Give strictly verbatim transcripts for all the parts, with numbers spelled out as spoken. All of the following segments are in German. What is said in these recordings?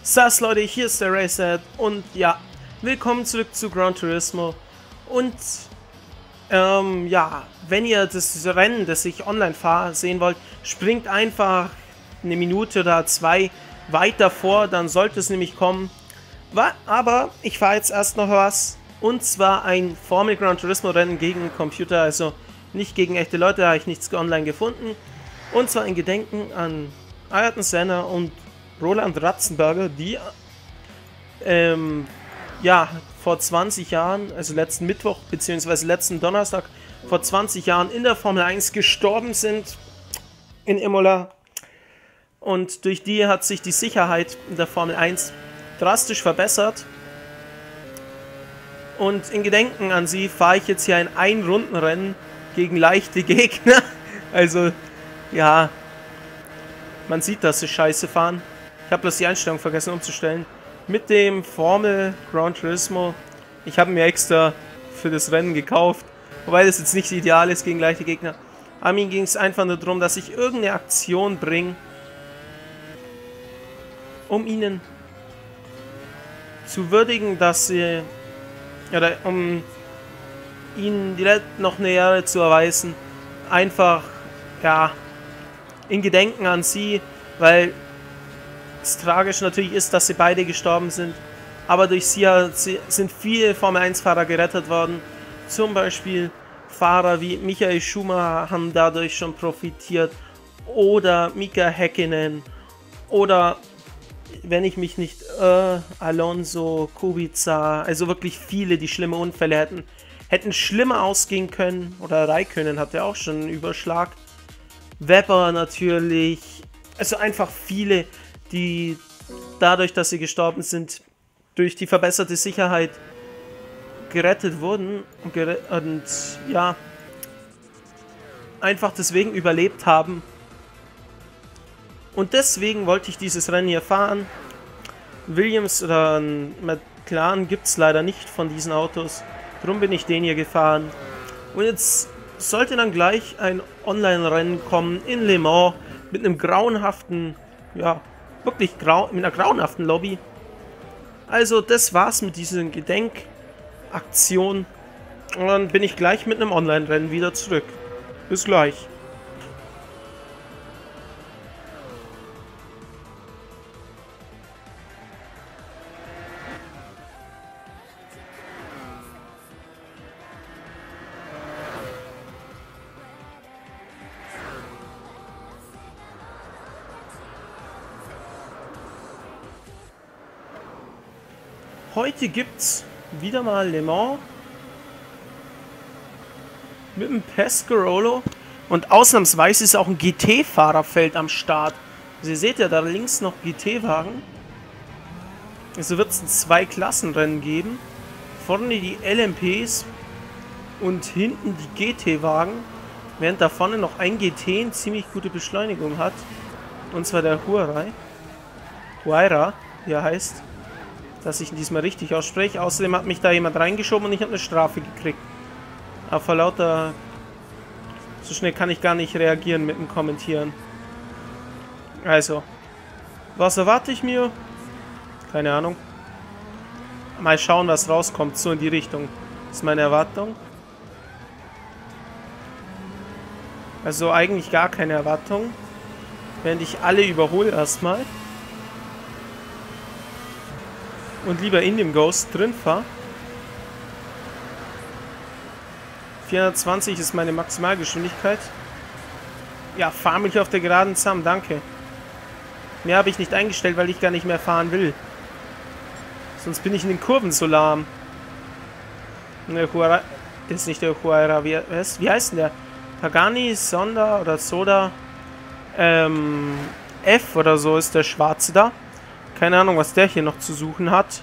Sass Leute, hier ist der Racer und ja, willkommen zurück zu Gran Turismo. Und ähm, ja, wenn ihr das Rennen, das ich online fahre, sehen wollt, springt einfach eine Minute oder zwei weiter vor, dann sollte es nämlich kommen. Aber ich fahre jetzt erst noch was, und zwar ein Formel Gran Turismo Rennen gegen Computer, also nicht gegen echte Leute, da habe ich nichts online gefunden. Und zwar in Gedenken an Ayrton Senna und Roland Ratzenberger, die ähm, ja, vor zwanzig Jahren, also letzten Mittwoch bzw. letzten Donnerstag, vor zwanzig Jahren in der Formel eins gestorben sind in Imola. Und durch die hat sich die Sicherheit in der Formel eins drastisch verbessert. Und in Gedenken an sie fahre ich jetzt hier ein Ein-Runden-Rennen gegen leichte Gegner. Also, ja, man sieht, dass sie scheiße fahren. Ich habe bloß die Einstellung vergessen umzustellen. Mit dem Formel Gran Turismo. Ich habe mir extra für das Rennen gekauft. Wobei das jetzt nicht ideal ist gegen leichte Gegner. Aber mir ging es einfach nur darum, dass ich irgendeine Aktion bringe, um ihnen zu würdigen, dass sie, oder um ihnen direkt noch eine Ehre zu erweisen. Einfach, ja, in Gedenken an sie, weil es tragisch natürlich ist, dass sie beide gestorben sind, aber durch sie sind viele Formel eins Fahrer gerettet worden. Zum Beispiel Fahrer wie Michael Schumacher haben dadurch schon profitiert, oder Mika Häkkinen, oder, wenn ich mich nicht äh, Alonso, Kubica, also wirklich viele, die schlimme Unfälle hätten, hätten schlimmer ausgehen können, oder Räikkönen hatte auch schon einen Überschlag. Webber natürlich, also einfach viele, die dadurch, dass sie gestorben sind, durch die verbesserte Sicherheit gerettet wurden und, gere und ja, einfach deswegen überlebt haben. Und deswegen wollte ich dieses Rennen hier fahren. Williams oder McLaren gibt es leider nicht von diesen Autos, darum bin ich den hier gefahren. Und jetzt sollte dann gleich ein Online-Rennen kommen in Le Mans mit einem grauenhaften, ja, wirklich grau mit einer grauenhaften Lobby. Also das war's mit dieser Gedenkaktion. Und dann bin ich gleich mit einem Online-Rennen wieder zurück. Bis gleich. Heute gibt's wieder mal Le Mans mit dem Pescarolo, und ausnahmsweise ist auch ein G T-Fahrerfeld am Start. Also ihr seht ja da links noch G T-Wagen. Also wird es ein Zwei-Klassen-Rennen geben. Vorne die L M Ps und hinten die G T-Wagen. Während da vorne noch ein G T eine ziemlich gute Beschleunigung hat. Und zwar der Huayra. Huayra, wie er heißt. Dass ich ihn diesmal richtig ausspreche. Außerdem hat mich da jemand reingeschoben und ich habe eine Strafe gekriegt. Aber vor lauter... So schnell kann ich gar nicht reagieren mit dem Kommentieren. Also. Was erwarte ich mir? Keine Ahnung. Mal schauen, was rauskommt. So in die Richtung. Das ist meine Erwartung. Also eigentlich gar keine Erwartung. Während ich alle überhole erstmal. Und lieber in dem Ghost drin fahre. vierhundertzwanzig ist meine Maximalgeschwindigkeit. Ja, fahr mich auf der Geraden zusammen, danke. Mehr habe ich nicht eingestellt, weil ich gar nicht mehr fahren will. Sonst bin ich in den Kurven so lahm. Der Huayra, das ist nicht der Huayra, wie, wie heißt denn der? Pagani, Sonda oder Soda. Ähm, F oder so ist der Schwarze da. Keine Ahnung, was der hier noch zu suchen hat.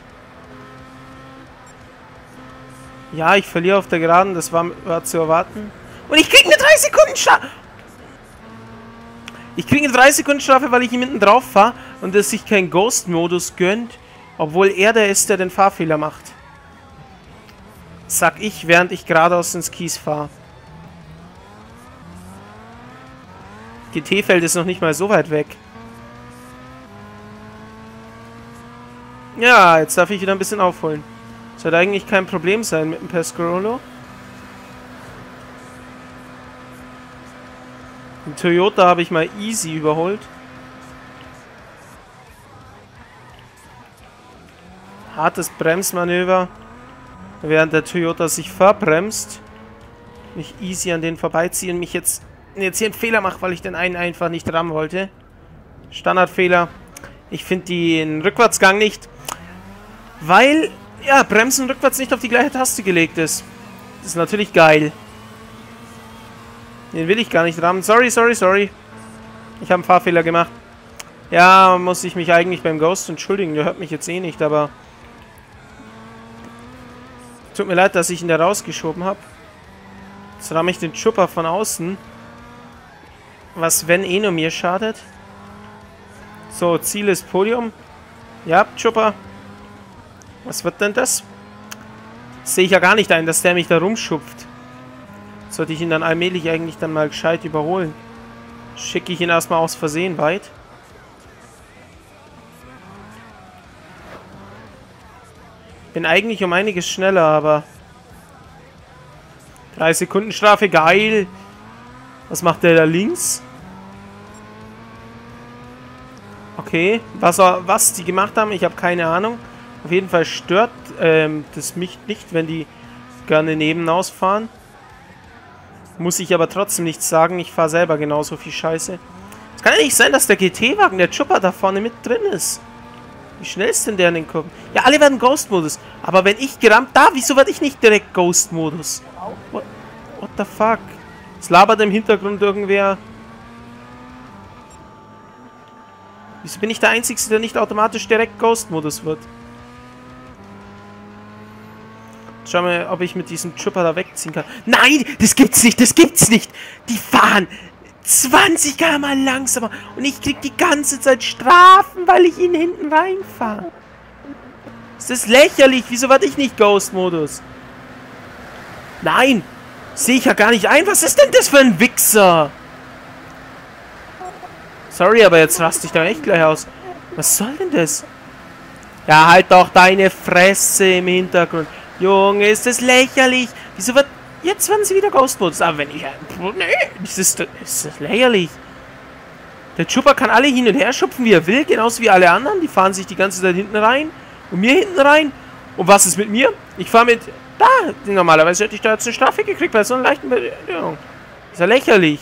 Ja, ich verliere auf der Geraden, das war, war zu erwarten. Und ich kriege eine drei Sekunden Strafe! Ich kriege eine drei Sekunden Strafe, weil ich ihn mitten drauf fahre und es sich kein Ghost-Modus gönnt, obwohl er der ist, der den Fahrfehler macht. Sag ich, während ich geradeaus ins Kies fahre. G T-Feld ist noch nicht mal so weit weg. Ja, jetzt darf ich wieder ein bisschen aufholen. Sollte eigentlich kein Problem sein mit dem Pescarolo. Den Toyota habe ich mal easy überholt. Hartes Bremsmanöver. Während der Toyota sich verbremst. Mich easy an den vorbeiziehen. Mich jetzt, jetzt hier einen Fehler mache, weil ich den einen einfach nicht rammen wollte. Standardfehler. Ich finde den Rückwärtsgang nicht. Weil, ja, Bremsen rückwärts nicht auf die gleiche Taste gelegt ist. Das ist natürlich geil. Den will ich gar nicht rammen. Sorry, sorry, sorry. Ich habe einen Fahrfehler gemacht. Ja, muss ich mich eigentlich beim Ghost entschuldigen. Der hört mich jetzt eh nicht, aber... Tut mir leid, dass ich ihn da rausgeschoben habe. Jetzt ramme ich den Chopper von außen. Was, wenn eh nur mir schadet. So, Ziel ist Podium. Ja, Chopper. Was wird denn das? Sehe ich ja gar nicht ein, dass der mich da rumschupft. Sollte ich ihn dann allmählich eigentlich dann mal gescheit überholen. Schicke ich ihn erstmal aus Versehen weit. Bin eigentlich um einiges schneller, aber... drei Sekunden Strafe, geil! Was macht der da links? Okay, was, was die gemacht haben, ich habe keine Ahnung. Auf jeden Fall stört ähm, das mich nicht, wenn die gerne nebenaus fahren. Muss ich aber trotzdem nichts sagen. Ich fahre selber genauso viel Scheiße. Es kann ja nicht sein, dass der G T-Wagen, der Chopper da vorne mit drin ist. Wie schnell ist denn der in den Kurven? Ja, alle werden Ghost-Modus. Aber wenn ich gerammt... Da, wieso werde ich nicht direkt Ghost-Modus? What, what the fuck? Es labert im Hintergrund irgendwer. Wieso bin ich der Einzige, der nicht automatisch direkt Ghost-Modus wird? Schau mal, ob ich mit diesem Chopper da wegziehen kann. Nein, das gibt's nicht, das gibt's nicht. Die fahren zwanzig Kilometer pro Stunde langsamer. Und ich krieg die ganze Zeit Strafen, weil ich ihn hinten reinfahre. Ist das lächerlich? Wieso werde ich nicht Ghost-Modus? Nein, sehe ich ja gar nicht ein. Was ist denn das für ein Wichser? Sorry, aber jetzt raste ich da echt gleich aus. Was soll denn das? Ja, halt doch deine Fresse im Hintergrund. Junge, ist das lächerlich. Wieso wird... Jetzt werden sie wieder Ghost-Modus. Aber wenn ich... Nee, das ist, das ist lächerlich. Der Chopper kann alle hin und her schupfen, wie er will. Genauso wie alle anderen. Die fahren sich die ganze Zeit hinten rein. Und mir hinten rein. Und was ist mit mir? Ich fahre mit... Da. Normalerweise hätte ich da jetzt eine Strafe gekriegt bei so einer leichten Bewegung. Ist ja lächerlich.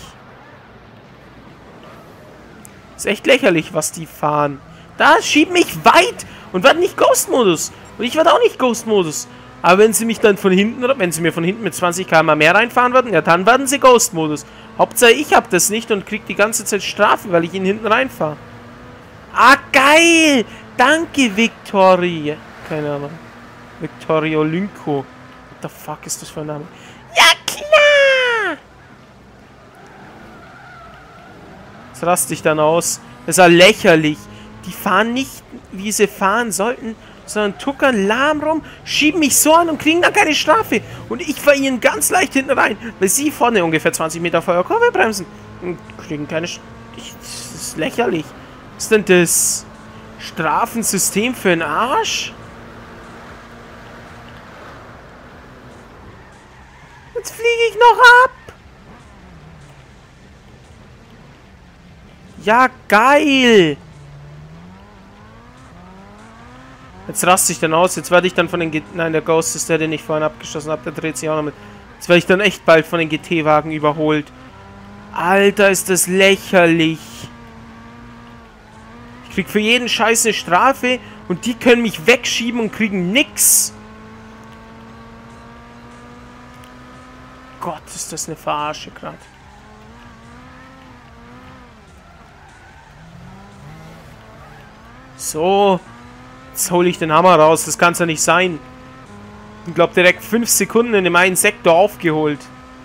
Ist echt lächerlich, was die fahren. Da schieben mich weit. Und werden nicht Ghost-Modus. Und ich werde auch nicht Ghost-Modus. Aber wenn sie mich dann von hinten, wenn sie mir von hinten mit zwanzig Kilometer pro Stunde mehr reinfahren würden, ja, dann werden sie Ghost-Modus. Hauptsache ich habe das nicht und krieg die ganze Zeit Strafe, weil ich ihn hinten reinfahre. Ah, geil! Danke, Victoria. Keine Ahnung. Victorio Lynco. What the fuck ist das für ein Name? Ja, klar! Das raste ich dann aus. Das ist ja lächerlich. Die fahren nicht, wie sie fahren sollten, sondern tuckern lahm rum, schieben mich so an und kriegen dann keine Strafe. Und ich fahre ihnen ganz leicht hinten rein, weil sie vorne ungefähr zwanzig Meter vor der Kurve bremsen. Und kriegen keine Strafe. Das ist lächerlich. Was ist denn das? Strafensystem für den Arsch? Jetzt fliege ich noch ab. Ja, geil. Jetzt raste ich dann aus. Jetzt werde ich dann von den... G Nein, der Ghost ist der, den ich vorhin abgeschossen habe. Der dreht sich auch noch mit. Jetzt werde ich dann echt bald von den G T-Wagen überholt. Alter, ist das lächerlich. Ich krieg für jeden Scheiß eine Strafe und die können mich wegschieben und kriegen nix. Gott, ist das eine Verarsche gerade. So. Jetzt hole ich den Hammer raus. Das kann es ja nicht sein. Ich glaube, direkt fünf Sekunden in dem einen Sektor aufgeholt.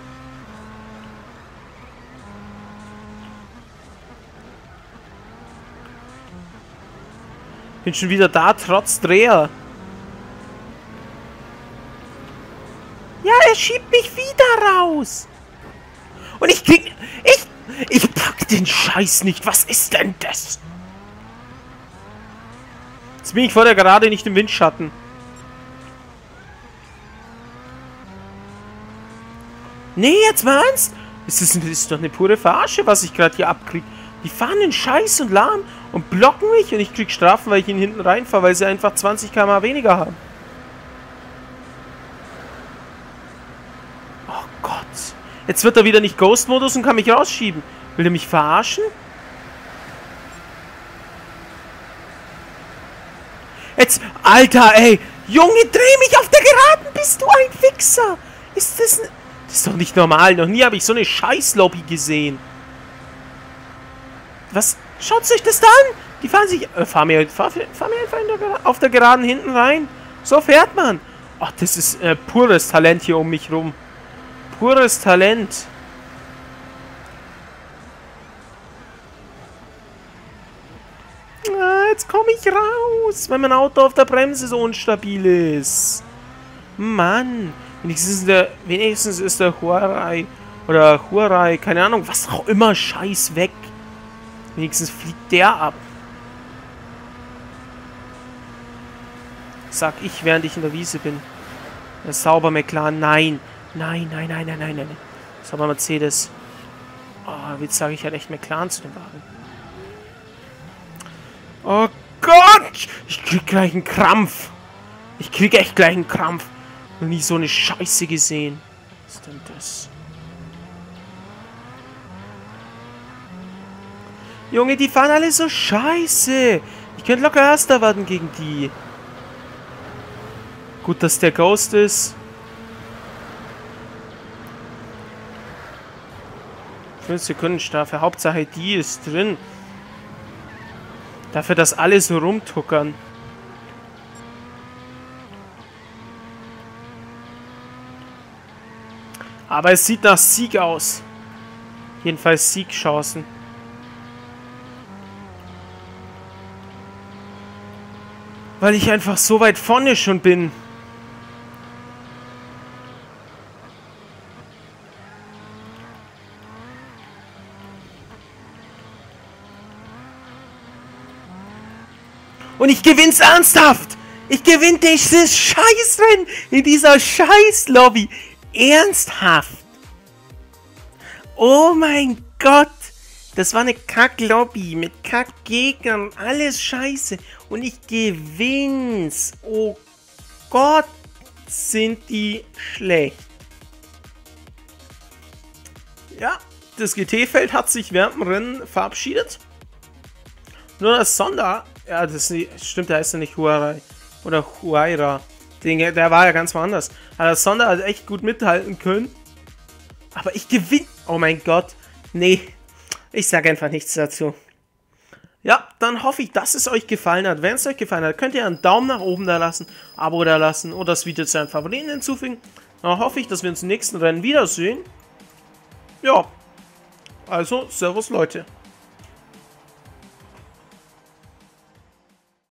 Bin schon wieder da, trotz Dreher. Ja, er schiebt mich wieder raus. Und ich krieg... Ich... Ich pack den Scheiß nicht. Was ist denn das? Jetzt bin ich vor der Gerade nicht im Windschatten. Nee, jetzt mal ernst? Das ist, das ist doch eine pure Verarsche, was ich gerade hier abkriege. Die fahren den Scheiß und lahm und blocken mich und ich krieg Strafen, weil ich ihnen hinten reinfahre, weil sie einfach zwanzig Kilometer pro Stunde weniger haben. Oh Gott. Jetzt wird er wieder nicht Ghost-Modus und kann mich rausschieben. Will er mich verarschen? Jetzt, Alter, ey. Junge, dreh mich auf der Geraden. Bist du ein Wichser? Ist das ein... Das ist doch nicht normal. Noch nie habe ich so eine Scheißlobby gesehen. Was? Schaut euch das da an. Die fahren sich... Äh, fahr mir, fahr, fahr mir einfach in der, auf der Geraden hinten rein. So fährt man. Ach, das ist äh, pures Talent hier um mich rum. Pures Talent. Ah, jetzt komme ich raus, weil mein Auto auf der Bremse so unstabil ist. Mann. Wenigstens ist der, wenigstens ist der Huawei oder Huawei, keine Ahnung, was auch immer, Scheiß weg. Wenigstens fliegt der ab. Sag ich, während ich in der Wiese bin. Der sauber McLaren, nein. Nein, nein, nein, nein, nein, nein. Sauber Mercedes. Oh, jetzt sage ich halt echt McLaren zu dem Wagen. Oh Gott! Ich krieg gleich einen Krampf. Ich krieg echt gleich einen Krampf. Noch nie so eine Scheiße gesehen. Was ist denn das? Junge, die fahren alle so scheiße. Ich könnte locker Erster werden gegen die. Gut, dass der Ghost ist. fünf Sekunden Strafe. Hauptsache die ist drin. Dafür, dass alle so rumtuckern. Aber es sieht nach Sieg aus. Jedenfalls Siegchancen. Weil ich einfach so weit vorne schon bin. Und ich gewinn's ernsthaft. Ich gewinne dieses Scheißrennen in dieser Scheißlobby. Ernsthaft. Oh mein Gott. Das war eine Kack-Lobby mit Kack-Gegnern. Alles scheiße. Und ich gewinn's. Oh Gott, sind die schlecht. Ja, das G T-Feld hat sich während dem Rennen verabschiedet. Nur das Sonder... Ja, das stimmt, der heißt ja nicht Huawei. Oder Huayra. Der, der war ja ganz woanders. Aber das Sonder hat echt gut mithalten können. Aber ich gewinne. Oh mein Gott. Nee. Ich sage einfach nichts dazu. Ja, dann hoffe ich, dass es euch gefallen hat. Wenn es euch gefallen hat, könnt ihr einen Daumen nach oben da lassen, Abo da lassen oder das Video zu einem Favoriten hinzufügen. Dann hoffe ich, dass wir uns im nächsten Rennen wiedersehen. Ja. Also, servus Leute.